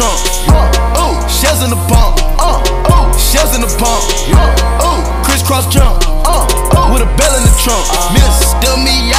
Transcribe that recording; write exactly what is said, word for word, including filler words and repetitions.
trunk. Ooh, shells in the pump. Uh, ooh, shells in the pump. Ooh, crisscross jump. Uh, ooh, with a bell in the trump. Mister me